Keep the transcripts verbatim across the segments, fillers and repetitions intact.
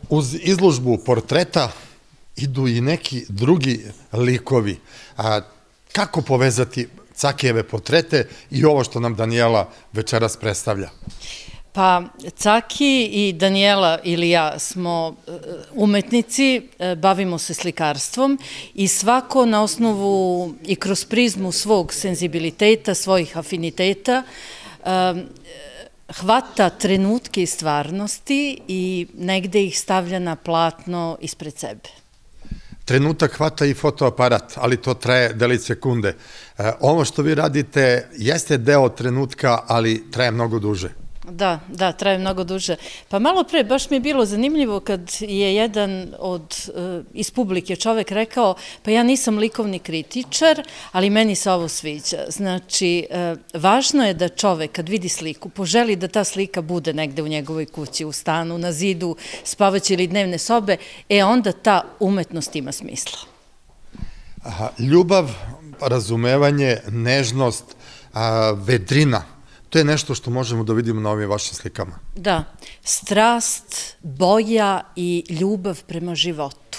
Uz izložbu portreta idu i neki drugi likovi. Kako povezati Cakijeve portrete i ovo što nam Danijela večeras predstavlja? Pa, Caki i Danijela ili ja smo umetnici, bavimo se slikarstvom i svako na osnovu i kroz prizmu svog senzibiliteta, svojih afiniteta, hvata trenutke iz stvarnosti i negde ih stavlja na platno ispred sebe. Trenutak hvata i fotoaparat, ali to traje delić sekunde. Ovo što vi radite jeste deo trenutka, ali traje mnogo duže. Da, da, traje mnogo duže. Pa malo pre, baš mi je bilo zanimljivo kad je jedan od, iz publike čovek rekao, pa ja nisam likovni kritičar, ali meni se ovo sviđa. Znači, važno je da čovek kad vidi sliku, poželi da ta slika bude negde u njegovoj kući, u stanu, na zidu, spavaće ili dnevne sobe, e onda ta umetnost ima smisla. Ljubav, razumevanje, nežnost, vedrina, to je nešto što možemo da vidimo na ovim vašim slikama. Da, strast, boja i ljubav prema životu.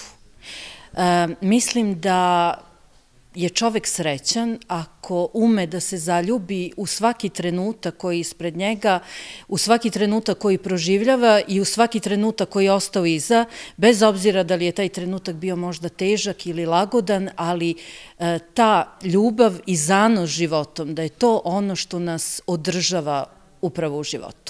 Mislim da je čovek srećan ako ume da se zaljubi u svaki trenutak koji je ispred njega, u svaki trenutak koji proživljava i u svaki trenutak koji je ostao iza, bez obzira da li je taj trenutak bio možda težak ili lagodan, ali ta ljubav i zanos životom, da je to ono što nas održava upravo u životu.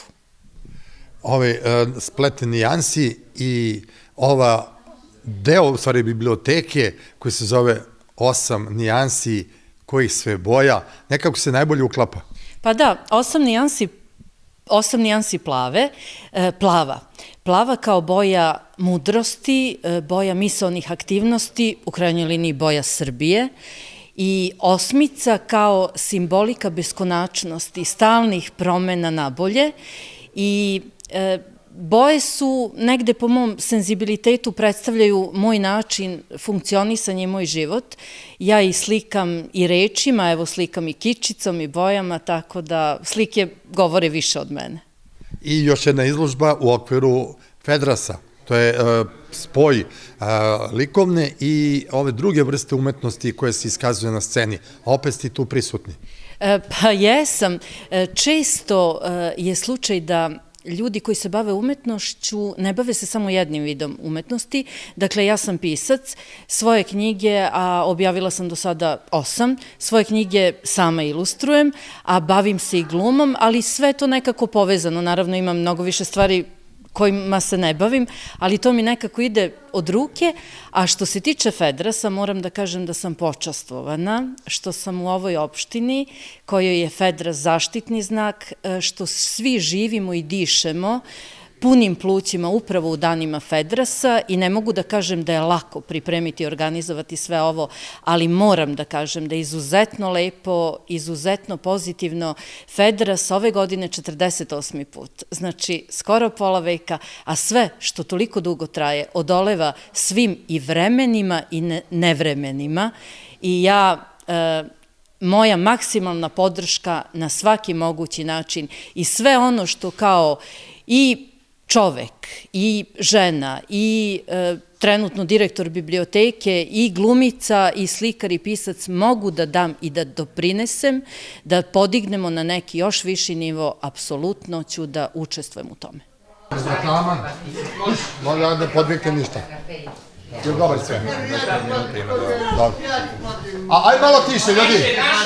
Ove splete nijansi i ova deo, u stvari, biblioteke koji se zove osam nijansi kojih sve boja, nekako se najbolje uklapa. Pa da, osam nijansi, osam nijansi plave, plava. Plava kao boja mudrosti, boja misaonih aktivnosti, u krajnjoj liniji boja Srbije, i osmica kao simbolika beskonačnosti, stalnih promena na bolje i boje su, negde po mom senzibilitetu predstavljaju moj način funkcionisanja i moj život. Ja i slikam i rečima, evo slikam i kičicom i bojama, tako da slike govore više od mene. I još jedna izložba u okviru Fedrasa. To je spoj likovne i ove druge vrste umetnosti koje se iskazuje na sceni. A opet ste tu prisutni. Pa jesam. Često je slučaj da ljudi koji se bave umetnošću ne bave se samo jednim vidom umetnosti. Dakle, ja sam pisac, svoje knjige, a objavila sam do sada osam, svoje knjige sama ilustrujem, a bavim se i glumom, ali sve to nekako povezano. Naravno, imam mnogo više stvari kojima se ne bavim, ali to mi nekako ide od ruke, a što se tiče Fedrasa, moram da kažem da sam počastvovana, što sam u ovoj opštini, kojoj je Fedras zaštitni znak, što svi živimo i dišemo punim plućima upravo u danima Fedrasa i ne mogu da kažem da je lako pripremiti i organizovati sve ovo, ali moram da kažem da je izuzetno lepo, izuzetno pozitivno. Fedras ove godine četrdeset osmi put, znači skoro pola veka, a sve što toliko dugo traje odoleva svim i vremenima i nevremenima i ja... moja maksimalna podrška na svaki mogući način i sve ono što kao i čovek, i žena, i trenutno direktor biblioteke, i glumica, i slikar, i pisac mogu da dam i da doprinesem, da podignemo na neki još viši nivo, apsolutno ću da učestvujem u tome. Reklama, možda da podvikne ništa. Je li dobar sve? Dobro. A aj malo tiše, ljudi.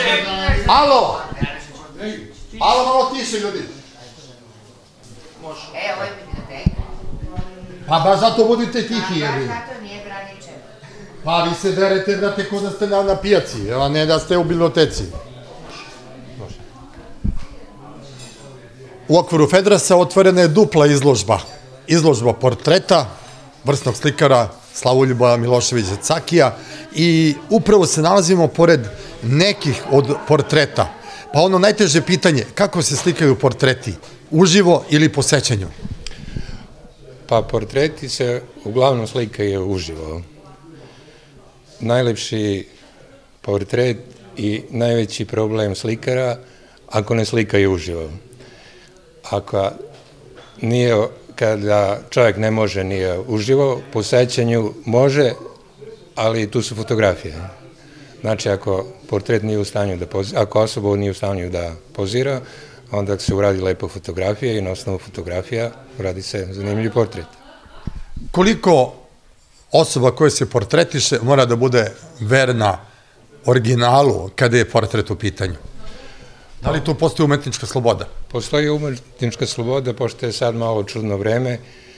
Alo! Alo, malo tiše, ljudi. E, ovo je biblioteka. Pa baš zato budite tihi, jebi. Zato nije graničeno. Pa vi se derete, brate, kod da ste na pijaci, a ne da ste u biblioteci. U okviru Fedrasa otvorena je dupla izložba. Izložba portreta vrsnog slikara Slavoljuba Miloševića Cakija i upravo se nalazimo pored nekih od portreta. Pa ono najteže pitanje, kako se slikaju portreti? Uživo ili po sećanju? Pa portreti se uglavnom slikaju uživo. Najlepši portret i najveći problem slikara ako ne slikaju uživo. Ako nije kada čovjek ne može nije uživo, po sećanju može, ali tu su fotografije. Znači, ako portret nije u stanju da pozira, ako osoba nije u stanju da pozira, onda se uradi lepo fotografija i na osnovu fotografija uradi se zanimljiv portret. Koliko osoba koja se portretiše mora da bude verna originalu kada je portret u pitanju? Da li tu postoji umetnička sloboda? Postoji umetnička sloboda, pošto je sad malo čudno vreme.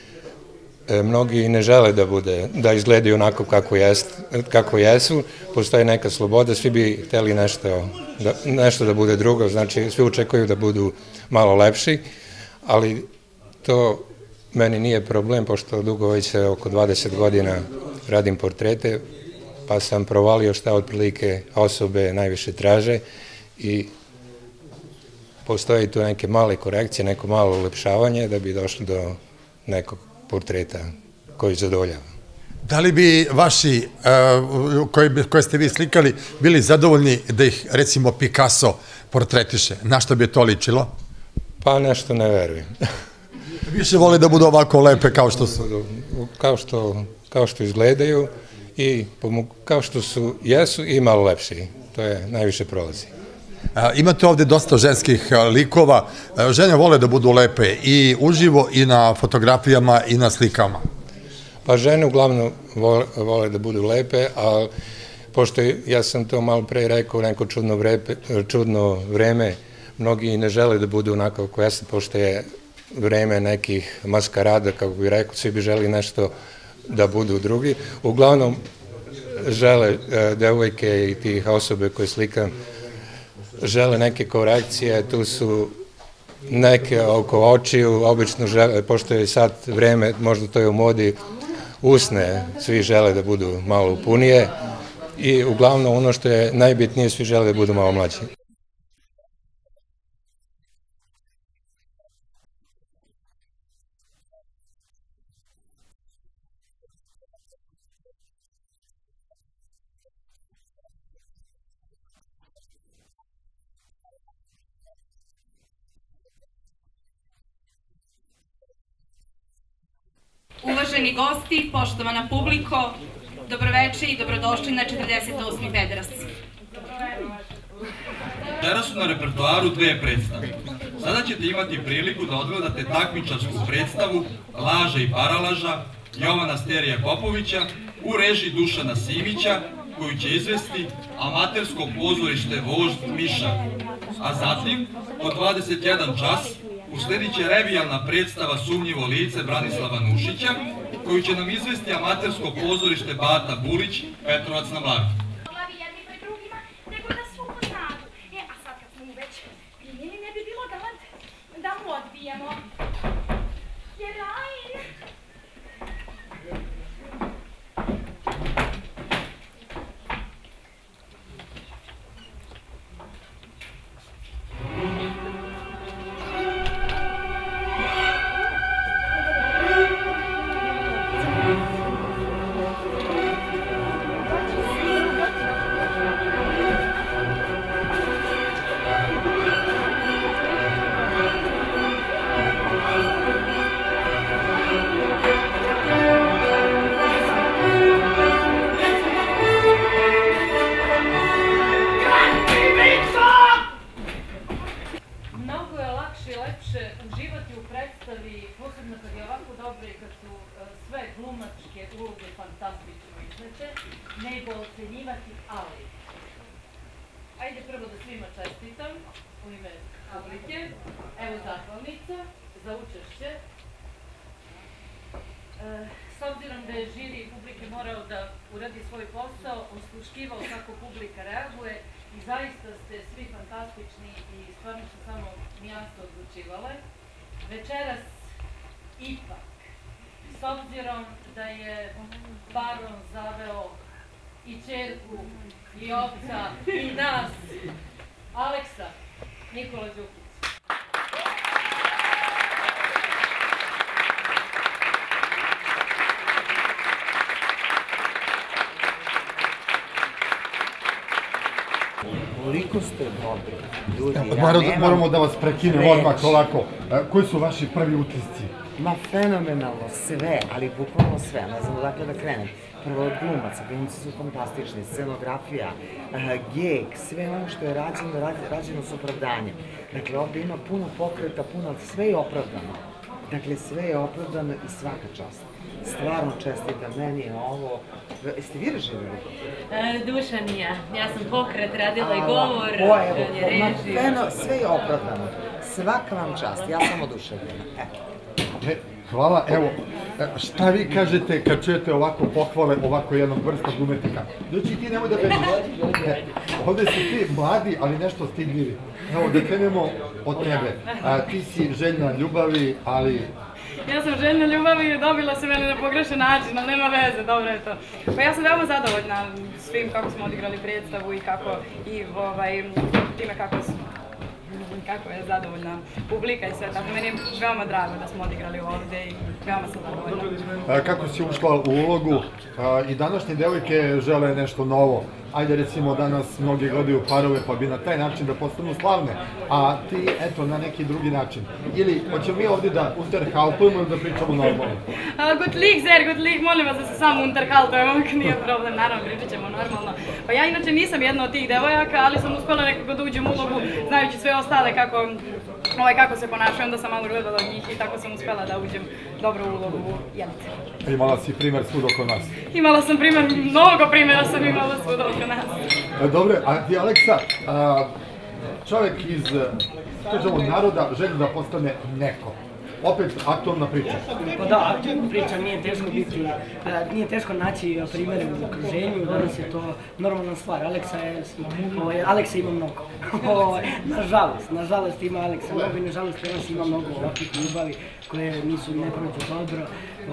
Mnogi ne žele da bude, da izgledaju onako kako jesu. Postoji neka sloboda, svi bi hteli nešto da bude drugo, znači svi očekuju da budu malo lepši, ali to meni nije problem, pošto dugo već oko dvadeset godina radim portrete, pa sam provalio šta otprilike osobe najviše traže i postoji tu neke male korekcije, neko malo ulepšavanje da bi došli do nekog portreta koji zadovoljava. Da li bi vaši, koje ste vi slikali, bili zadovoljni da ih, recimo, Picasso portretiše? Na što bi to ličilo? Pa nešto ne verujem. Više vole da budu ovako lepe kao što su? Kao što izgledaju i kao što su, jesu i malo lepši. To je najviše prolazi. Imate ovde dosta ženskih likova. Žene vole da budu lepe i uživo i na fotografijama i na slikama. Pa žene uglavnom vole da budu lepe, a pošto ja sam to malo pre rekao, neko čudno vreme, mnogi ne žele da budu onako kako jesu, pošto je vreme nekih maskarada, kako bih rekao, svi bi želi nešto da budu drugi. Uglavnom žele devojke i tih osobe koje slikam, žele neke korekcije, tu su neke oko očiju, obično žele, pošto je sad vreme, možda to je u modi, usne, svi žele da budu malo punije i uglavnom ono što je najbitnije, svi žele da budu malo mlađi. Uvaženi gosti, poštovana publiko, dobroveče i dobrodošli na četrdeset osmi Federas. Večeras su na repertoaru dve predstave. Sada ćete imati priliku da odgledate takmičarsku predstavu Laža i paralaža Jovana Sterija Popovića u režiji Dušana Simića, koju će izvesti amatersko pozorište Vožd Miša. A zatim, od dvadeset jedan čas, usledit će revijalna predstava Sumnjivo lice Branislava Nušića, koju će nam izvesti amatersko pozorište Bata Bulić, Petrovac na Mlavi. A sad kad smo mu već primili, ne bi bilo da mu odbijemo. Jerajn! Ajde prvo da svima čestitam u ime publike. Evo zahvalnica za učešće. S obzirom da je žiri publike morao da uradi svoj posao, osluškivao kako publika reaguje i zaista ste svi fantastični i stvarno su samo nijanse odlučivale. Večeras ipak, s obzirom da je baron zaveo i čerku, i oca, i nas, Aleksa, Nikola Đukić. Koliko ste dobri ljudi. Moramo da vas prekinem odmah ovako. Koji su vaši prvi utisci Ma fenomenalno, sve, ali bukvalno sve, ne znam odakle da krenem. Prvo od glumaca, glumci su fantastični, scenografija, geg, sve ono što je rađeno, rađeno s opravdanjem. Dakle, ovde ima puno pokreta, puno, sve je opravdano. Dakle, sve je opravdano i svaka čast. Stvarno čestitam, meni je ovo... Jeste vi režirali? Dušan i ja. Ja sam pokret, radila i govor, režiju. Sve je opravdano. Svaka vam čast, ja sam oduševljena. Hvala, evo, šta vi kažete kad čujete ovako pohvale ovako jednog vrstnog umetnika? Doći ti, nemoj da bežiš. Ovde su ti mladi, ali nešto stidljivi. Evo, da krenemo od tebe. Ti si željna ljubavi, ali... Ja sam željna ljubavi i dobila se mene na pogrešan način, ali nema veze, dobro je to. Pa ja sam veoma zadovoljna svim kako smo odigrali predstavu i kako, i time kako kako je zadovoljna publika i sve tako. Meni je veoma drago da smo odigrali ovde i veoma sam zadovoljna. Kako si ušla u ulogu i današnje devojke žele nešto novo? Ajde, recimo, danas mnogi gledaju parove pa bi na taj način da postanu slavne, a ti, eto, na neki drugi način. Ili, hoćemo mi ovdje da unterhaltujemo ili da pričamo normalno? Gut lik, zer, gut lik, molim vas da se samo unterhaltujemo, nije problem, naravno, pričat ćemo normalno. Pa ja inače nisam jedna od tih devojaka, ali sam uspela nekako da uđem u ulogu, znajući sve ostale kako kako se ponašaju, onda sam malo gledala od njih i tako sam uspela da uđem dobro u ulogu u Jelice. Imala si primer svud oko nas. Imala sam primer, mnogo primjera sam imala svud oko nas. Dobre, a ti, Aleksa, čovjek iz, kažemo, naroda želi da postane neko. Opet aktualna priča. Pa da, aktualna priča, nije teško biti, nije teško naći primjere u okruženju, danas je to normalna stvar. Aleksa je, Aleksa ima mnogo. Nažalost, nažalost ima Aleksa mnogo i nažalost danas ima mnogo ovakvih ljubavi koje nisu, ne prođu dobro.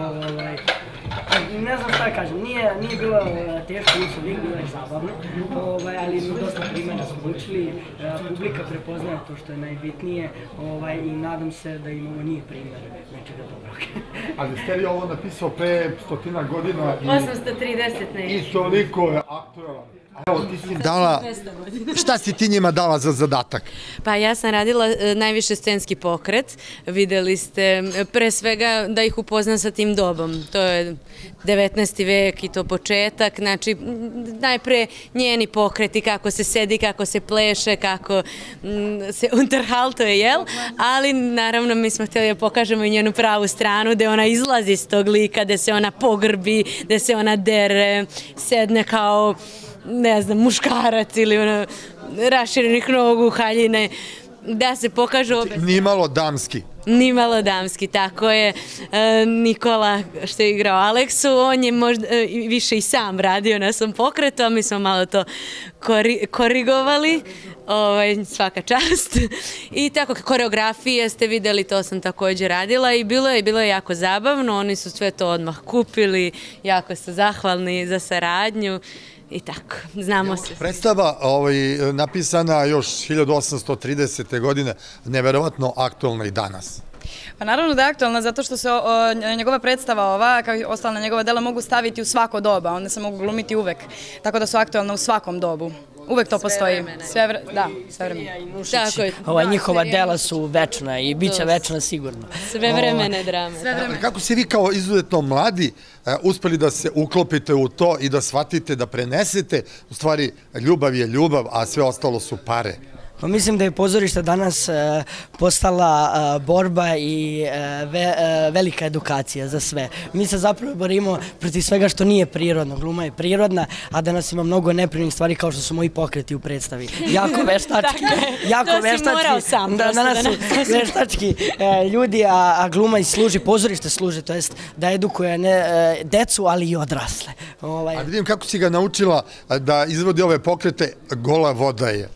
Ne znam šta kažem, nije bilo teško, nisu uvijek bile zabavne, ali dosta primjera smo učili, publika prepoznaje to što je najbitnije i nadam se da im ovo nije primjer nečega dobrog. Ali ste li ovo napisao pre stotina godina? osamsto trideset nešto. I toliko je aktualan. Evo, ti si dala, šta si ti njima dala za zadatak? Pa ja sam radila najviše scenski pokret, videli ste pre svega da ih upoznam sa tim dobom, to je devetnaesti vek i to početak, znači najpre njeni pokreti, kako se sedi, kako se pleše, kako se unterhaltuje, jel? Ali naravno mi smo htjeli da pokažemo i njenu pravu stranu, gde ona izlazi iz tog lika, gde se ona pogrbi, gde se ona dere, sedne kao ne znam, muškarac ili ono, raširenih nogu, haljine, da se pokažu... Nimalo damski. Nimalo damski, tako je. Nikola, što je igrao Aleksu, on je možda više i sam radio na svom pokretu, a mi smo malo to korigovali, svaka čast. I tako, koreografije ste videli, to sam također radila i bilo je bilo je jako zabavno, oni su sve to odmah kupili, jako su zahvalni za saradnju. I tako, znamo se. Predstava napisana još hiljadu osamsto tridesete. godine, neverovatno aktualna i danas. Pa naravno da je aktualna, zato što se njegova predstava ova, kao i ostala njegova dela, mogu staviti u svako doba, one se mogu glumiti uvek, tako da su aktualne u svakom dobu. Uvek to postoji. Sve vremena. Da, sve vremena. Njihova dela su večna i bit će večna sigurno. Sve vremene drame. Kako ste vi kao izuzetno mladi uspeli da se uklopite u to i da shvatite, da prenesete, u stvari ljubav je ljubav, a sve ostalo su pare? Mislim da je pozorište danas postala borba i velika edukacija za sve. Mi se zapravo borimo protiv svega što nije prirodno. Gluma je prirodna, a danas ima mnogo neprirodnih stvari kao što su moji pokreti u predstavi. Jako veštački. To si morao sam. Danas su veštački ljudi, a gluma i služi, pozorište služi, to jest da edukuje decu, ali i odrasle. A vidim kako si ga naučila da izvodi ove pokrete, gola voda je.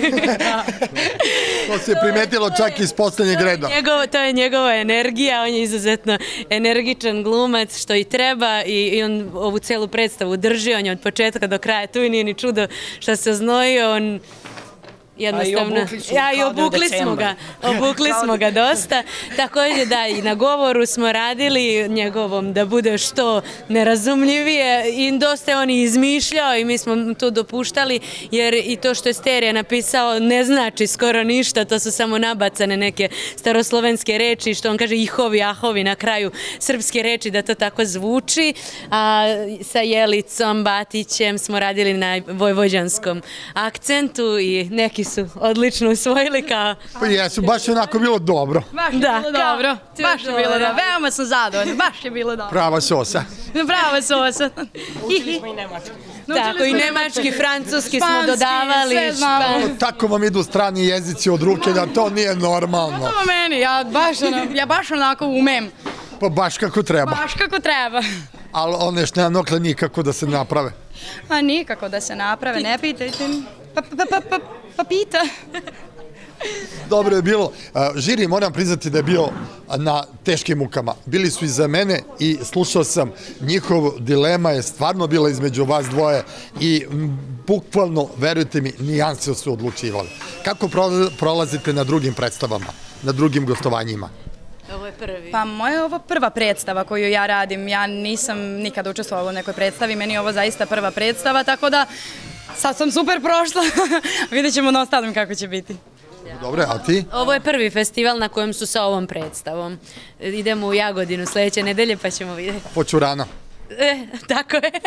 To se je primetilo čak iz poslednjeg reda. To je njegova energija, on je izuzetno energičan glumac, što i treba, i on ovu celu predstavu drži, on je od početka do kraja tu i nije ni čudo što se oznojio, on jednostavno, ja i obukli smo ga, obukli smo ga dosta, također da i na govoru smo radili njegovom da bude što nerazumljivije i dosta je on i izmišljao i mi smo to dopuštali jer i to što je Sterija napisao ne znači skoro ništa, to su samo nabacane neke staroslovenske reči, što on kaže ihovi, ahovi na kraju srpske reči da to tako zvuči, a sa Jelicom, Batićem smo radili na vojvođanskom akcentu i neki su odlično usvojili kao... Pa jesu, baš je onako bilo dobro. Baš je bilo dobro, baš je bilo dobro, veoma sam zadovoljna, baš je bilo dobro. Prava sosa. Prava sosa. Učili smo i nemački. Tako, i nemački, francuski smo dodavali. Sve znamo. Tako vam idu strani jezici od ruke, da to nije normalno. Ovo meni, ja baš onako umem. Pa baš kako treba. Baš kako treba. Ali one što nema nokle nikako da se naprave. A nikako da se naprave, ne pitajte. Pa pita. Dobro je bilo. Žiri, moram priznati da je bio na teškim mukama. Bili su iza mene i slušao sam, njihov dilema je stvarno bila između vas dvoje i bukvalno, verujte mi, nijanse su odlučivali. Kako prolazite na drugim predstavama, na drugim gostovanjima? Ovo je prvi. Pa moja je ovo prva predstava koju ja radim. Ja nisam nikada učestvovala u nekoj predstavi, meni je ovo zaista prva predstava, tako da sad sam super prošla. Vidjet ćemo na ostalim kako će biti. Dobre, a ti? Ovo je prvi festival na kojem su sa ovom predstavom. Idemo u Jagodinu sljedeće nedelje pa ćemo vidjeti. Hoću rano. E, tako je.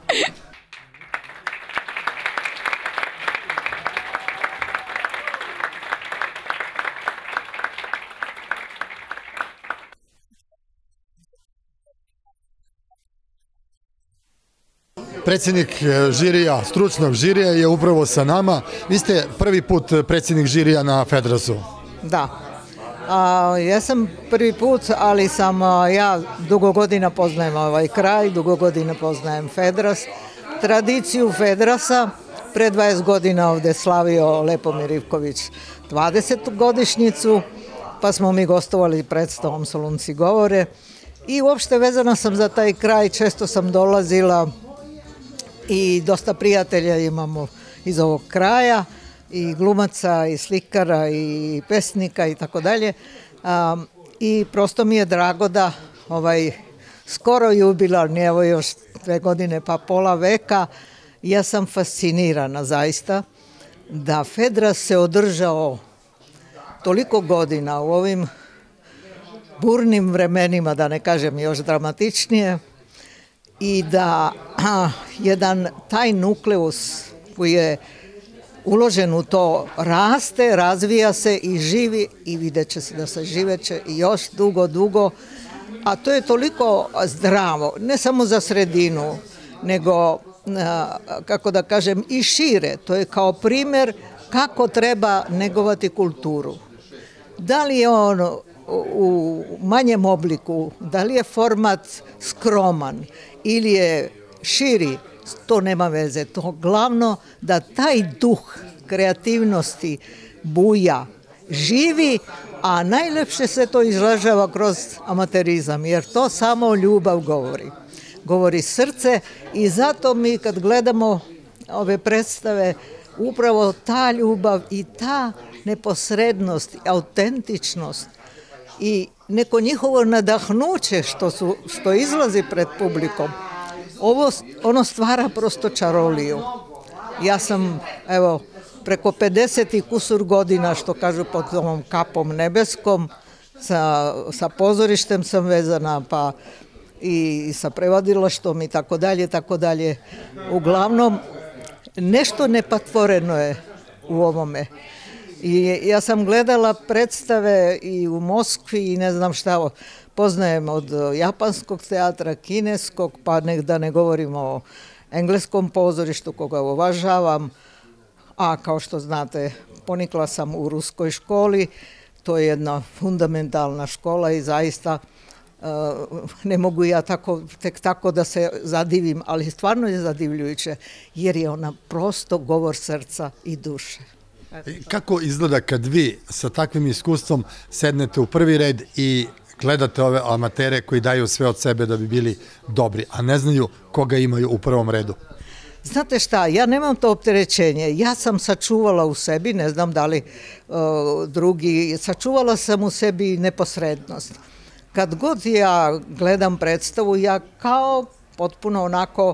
Predsjednik žirija, stručnog žirija je upravo sa nama. Vi ste prvi put predsjednik žirija na Fedrasu. Da. Ja sam prvi put, ali sam ja dugo godina poznajem ovaj kraj, dugo godina poznajem Fedras. Tradiciju Fedrasa, pre dvadeset godina ovdje slavio Lepomir Ivković dvadesetu godišnjicu, pa smo mi gostovali predstavom Solunci govore. I uopšte vezana sam za taj kraj, često sam dolazila i dosta prijatelja imamo iz ovog kraja, i glumaca, i slikara, i pesnika i tako dalje. I prosto mi je drago da ovaj skoro jubilarni, evo još dve godine pa pola veka, ja sam fascinirana zaista da Fedras se održao toliko godina u ovim burnim vremenima, da ne kažem još dramatičnije, i da a, jedan taj nukleus koji je uložen u to raste, razvija se i živi i vidjet će se da se živeće i još dugo, dugo, a to je toliko zdravo, ne samo za sredinu, nego, a, kako da kažem, i šire. To je kao primjer kako treba negovati kulturu. Da li je on u manjem obliku, da li je format skroman ili je širi, to nema veze. To glavno da taj duh kreativnosti buja, živi, a najlepše se to izražava kroz amaterizam, jer to samo ljubav govori. Govori srce i zato mi kad gledamo ove predstave, upravo ta ljubav i ta neposrednost, autentičnost i neko njihovo nadahnuće što, su, što izlazi pred publikom, ovo, ono stvara prosto čaroliju. Ja sam, evo, preko pedeset i kusur godina, što kažu pod ovom kapom nebeskom, sa, sa pozorištem sam vezana, pa i sa prevodilaštvom i tako dalje, tako dalje. Uglavnom, nešto nepatvoreno je u ovome. I ja sam gledala predstave i u Moskvi i ne znam šta, poznajem od japanskog teatra, kineskog, pa nek da ne govorimo o engleskom pozorištu koga uvažavam, a kao što znate, ponikla sam u ruskoj školi, to je jedna fundamentalna škola i zaista uh, ne mogu ja tako, tek tako da se zadivim, ali stvarno je zadivljujuće, jer je ona prosto govor srca i duše. Kako izgleda kad vi sa takvim iskustvom sednete u prvi red i gledate ove amatere koji daju sve od sebe da bi bili dobri, a ne znaju koga imaju u prvom redu? znate šta, ja nemam to opterećenje, ja sam sačuvala u sebi, ne znam da li drugi, sačuvala sam u sebi neposrednost. Kad god ja gledam predstavu, ja kao potpuno onako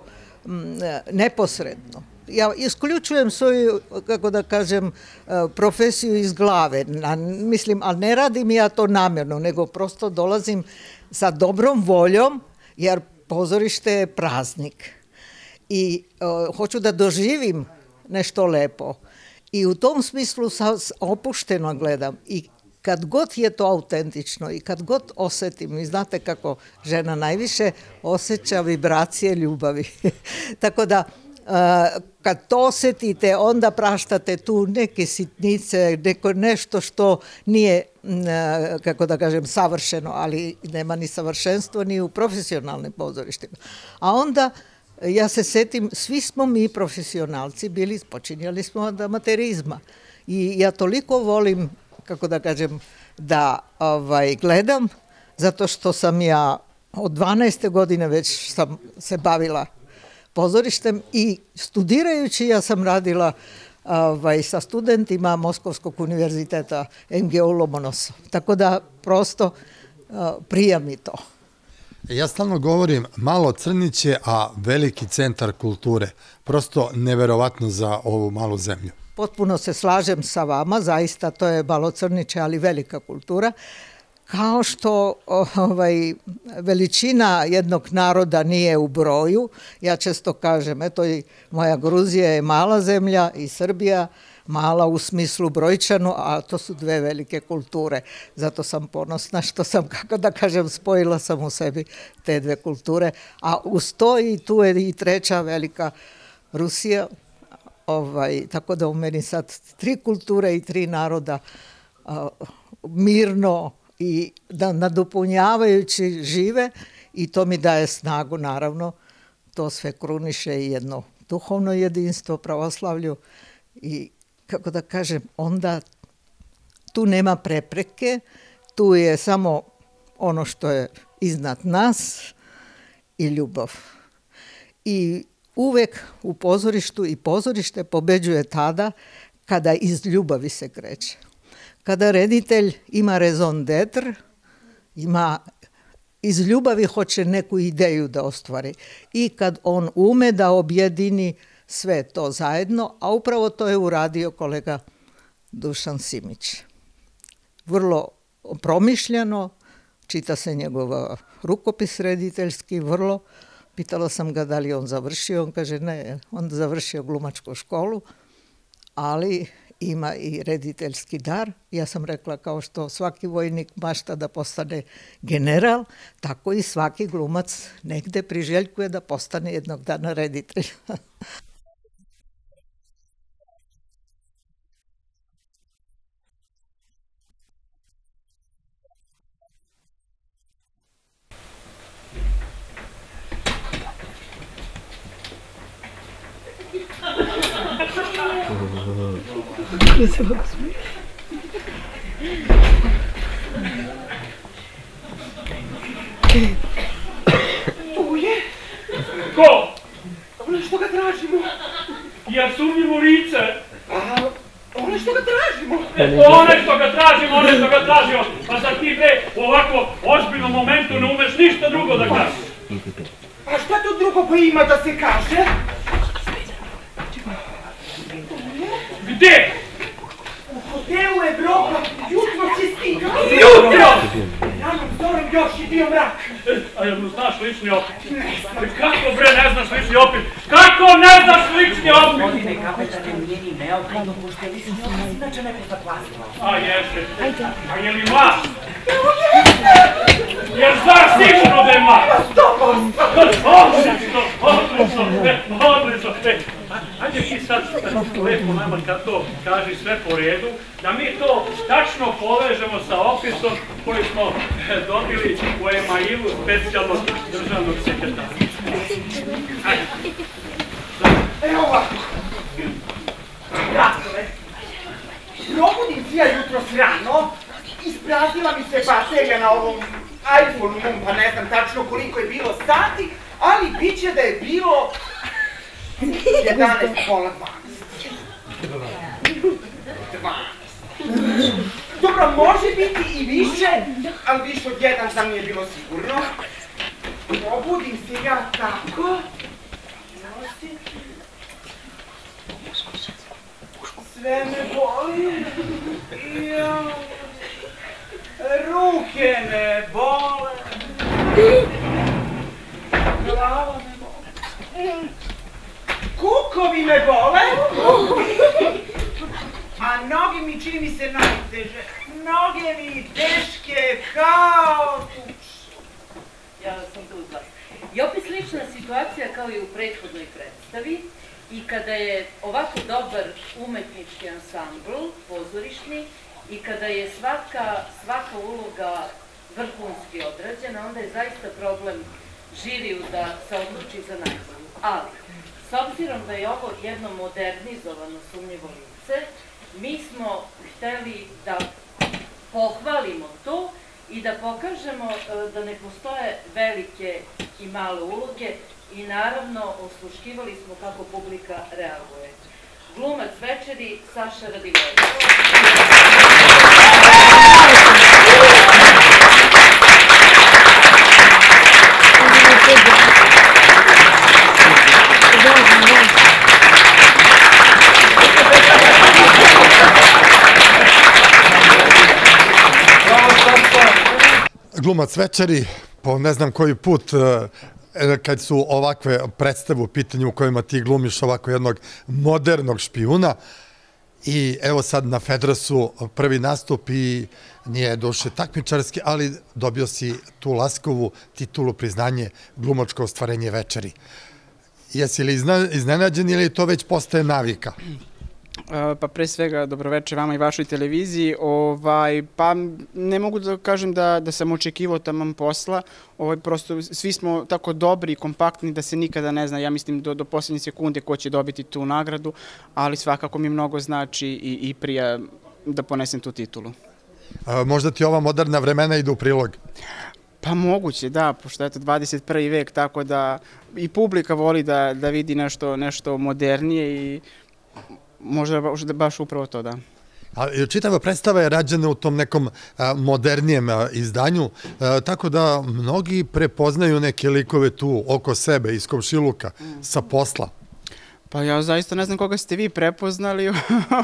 neposredno. Ja isključujem svoju, kako da kažem, profesiju iz glave, mislim, ali ne radim ja to namjerno, nego prosto dolazim sa dobrom voljom, jer pozorište je praznik. I hoću da doživim nešto lepo. I u tom smislu opušteno gledam. I kad god je to autentično i kad god osetim, i znate kako žena najviše osjeća vibracije ljubavi. Tako da, kad to osetite, onda praštate tu neke sitnice, neko nešto što nije, kako da kažem, savršeno, ali nema ni savršenstvo ni u profesionalnim pozorištima. A onda, ja se setim, svi smo mi profesionalci bili, počinjali smo od amaterizma. I ja toliko volim, kako da kažem, da gledam, zato što sam ja od dvanaeste godine već sam se bavila pozorištem i studirajući ja sam radila sa studentima Moskovskog univerziteta em ge u Lomonosov. Tako da prosto prija mi to. Ja stalno govorim malo Crniće, a veliki centar kulture. Prosto neverovatno za ovu malu zemlju. Potpuno se slažem sa vama, zaista to je malo Crniće, ali velika kultura. Kao što veličina jednog naroda nije u broju, ja često kažem, eto i moja Gruzija je mala zemlja i Srbija mala u smislu brojčanu, a to su dve velike kulture. Zato sam ponosna što sam, kako da kažem, spojila sam u sebi te dve kulture. A uz to i tu je i treća velika Rusija, tako da u meni sad tri kulture i tri naroda mirno i nadopunjavajući žive i to mi daje snagu, naravno. To sve kruniše i jedno duhovno jedinstvo pravoslavlju i, kako da kažem, onda tu nema prepreke, tu je samo ono što je iznad nas i ljubav. I uvek u pozorištu i pozorište pobeđuje tada kada iz ljubavi se kreće. Kada reditelj ima raison d'être, ima iz ljubavi hoće neku ideju da ostvari i kad on ume da objedini sve to zajedno, a upravo to je uradio kolega Dušan Simić. Vrlo promišljeno, čita se njegov rukopis rediteljski, vrlo. Pitala sam ga da li on završio, on kaže ne, on završio glumačku školu, ali ima i rediteljski dar. Ja sam rekla kao što svaki vojnik mašta da postane general, tako i svaki glumac negde priželjkuje da postane jednog dana reditelj. Da se ovako smiješ. Tu je? Ko? Ono što ga tražimo. Jer sumnjivo lice. Ono što ga tražimo. One što ga tražimo, one što ga tražimo. Pa zar ti bre u ovako ozbiljnom momentu ne umeš ništa drugo da kažeš? A šta to drugo pa ima da se kaže? Gde? U hotelu Evropa, jutro si stigao. Jutro! Ranom zorom još je bio mrak. A jel mu znaš lični opit? Ne znam. Kako bre ne znaš lični opit? Kako ne znaš lični opit? Gospodine kapetane, nije ni neophodno, pošto je lični opit inače neko zaplasila. A jeste. A je li mlad? Jer znaš sigurno da je mlad? Sto posto! Odlično, odlično, odlično. Ajde ti sad lepo nama kad to kaži sve po redu, da mi to tačno povežemo sa opisom koji smo dobili u e-mailu specijalnog državnog sekretara. Ajde. Evo ovako. Ratove, probudim se ja jutros rano, ispraznila mi se baterija na ovom iPhone-u, pa ne znam tačno koliko je bilo sati, ali bit će da je bilo jedanaest, pola dvanaest. dvanaest. Dobro, može biti i više, ali više od jedan sam nije bilo sigurno. Probudim se ja tako. Sve me boli. Ruke me bole. Glava me bole. Kukovi me bole. A noge mi, čini mi se, najteže. Noge mi teške kao tuč. Ja sam tu uzla. I opet slična situacija kao i u prethodnoj predstavi. I kada je ovako dobar umetnički ansambl, pozorišni, i kada je svaka, svaka uloga vrhunski odrađena, onda je zaista problem žiriju da se odluči za najbolju. Ali, s obzirom da je ovo jedno modernizovano sumnjivo lice, mi smo hteli da pohvalimo to i da pokažemo da ne postoje velike i male uloge i naravno osluškivali smo kako publika reaguje. Glumac večeri Saša Radivojević. Glumac večeri, po ne znam koji put, kad su ovakve predstave u pitanju u kojima ti glumiš ovako jednog modernog špijuna. I evo sad na Fedrasu prvi nastup i nije duše takmičarski, ali dobio si tu laskovu titulu priznanje glumačko ostvarenje večeri. Jesi li iznenađen ili to već postaje navika? Pa pre svega dobroveče vama i vašoj televiziji. Pa ne mogu da kažem da sam očekivao taman posla. Prosto svi smo tako dobri i kompaktni da se nikada ne zna, ja mislim do poslednje sekunde ko će dobiti tu nagradu, ali svakako mi mnogo znači i prija da ponesem tu titulu. Možda ti ova moderna vremena ide u prilog? Pa moguće, da, pošto je to dvadeset prvi vek, tako da i publika voli da vidi nešto modernije i možda baš upravo to, da. Čitava predstava je rađena u tom nekom modernijem izdanju, tako da mnogi prepoznaju neke likove tu oko sebe, iz komšiluka, sa posla. Pa ja zaista ne znam koga ste vi prepoznali,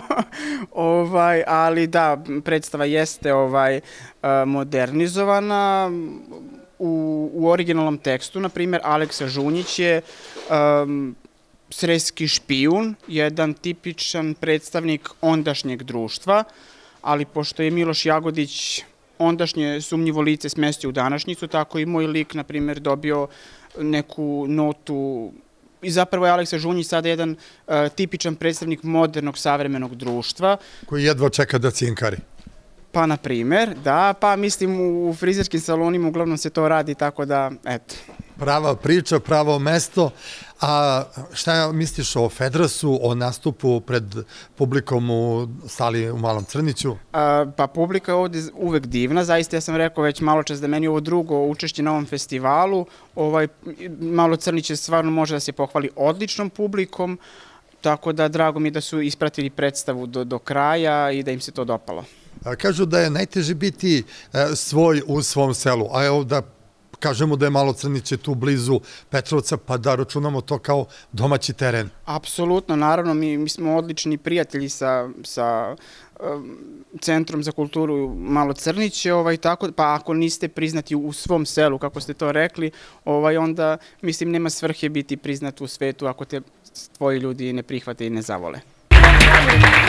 ali da, predstava jeste modernizovana. U originalnom tekstu, na primjer, Aleksa Žunjić je sremski špijun, jedan tipičan predstavnik ondašnjeg društva, ali pošto je Miloš Jagodić ondašnje sumnjivo lice smestio u današnjicu, tako i moj lik, na primjer, dobio neku notu i zapravo je Aleksa Žunjić sada jedan tipičan predstavnik modernog savremenog društva. Koji jedva čeka da cinkari. Pa, na primjer, da, pa mislim u frizerskim salonima uglavnom se to radi, tako da, eto. Prava priča, pravo mesto. A šta misliš o Fedrasu, o nastupu pred publikom u sali u Malom Crniću? Pa publika je ovde uvek divna, zaista ja sam rekao već malo čas da meni je ovo drugo učešće na ovom festivalu. Malo Crnić stvarno može da se pohvali odličnom publikom, tako da drago mi da su ispratili predstavu do kraja i da im se to dopalo. Kažu da je najteže biti svoj u svom selu, a evo da kažemo da je Malo Crnić tu blizu Petrovca, pa da računamo to kao domaći teren. Apsolutno, naravno, mi smo odlični prijatelji sa Centrom za kulturu Malo Crniće, pa ako niste priznati u svom selu, kako ste to rekli, onda, mislim, nema svrhe biti priznat u svetu ako te tvoji ljudi ne prihvate i ne zavole.